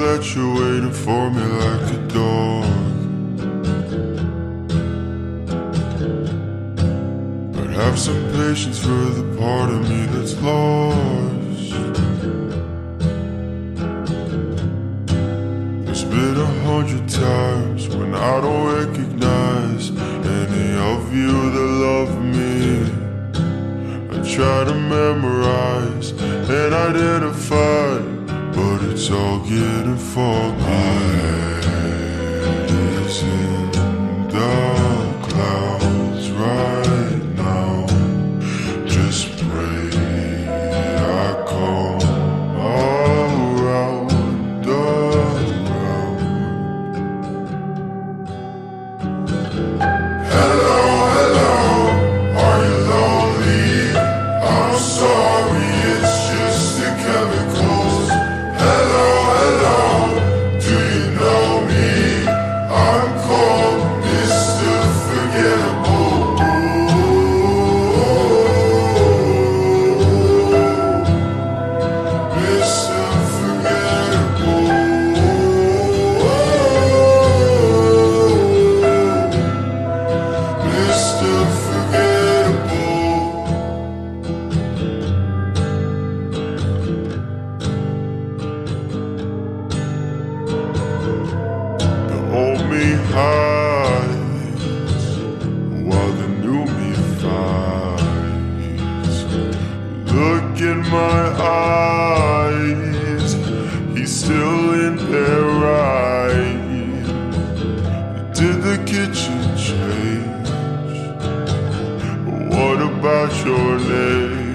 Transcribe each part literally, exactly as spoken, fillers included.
that you're waiting for me like a dog, but have some patience for the part of me that's lost. There's been a hundred times when I don't recognize any of you that love me. I try to memorize and identify, but it's all getting foggy. My head is in the clouds right now. Just pray I come around the round. Hello, hello, are you lonely? I'm sorry, it's just the chemicals. Hello, hello, do you know me? I'm called Mister Forgettable. Mister Forgettable. Mister Forgettable. Old me hides while the new me fights. Look in my eyes, he's still in there, right? Did the kitchen change? What about your name?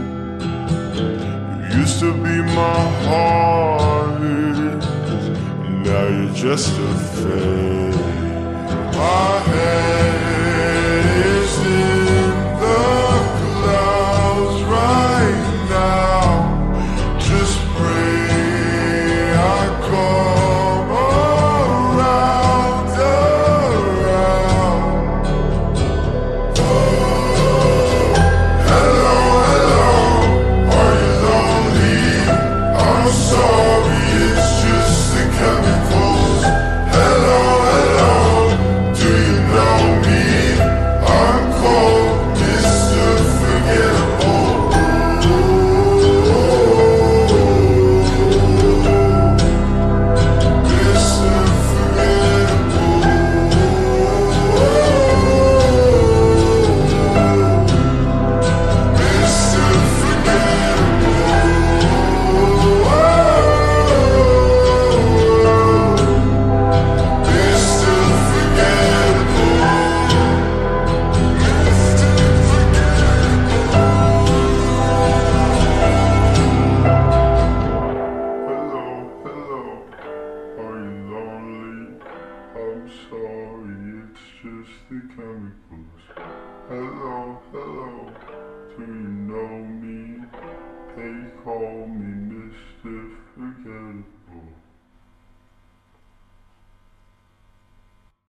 You used to be my heart, now you're just a fake. My head is in the clouds right now. Just pray I come around around. Hello, hello, are you lonely? I'm sorry, it's just the chemicals. Hello, hello, do you know me? I'm called Mister Forgettable. Mister Forgettable. Mister I'm sorry, it's just the chemicals. Hello, hello, do you know me? They call me Mister Forgettable.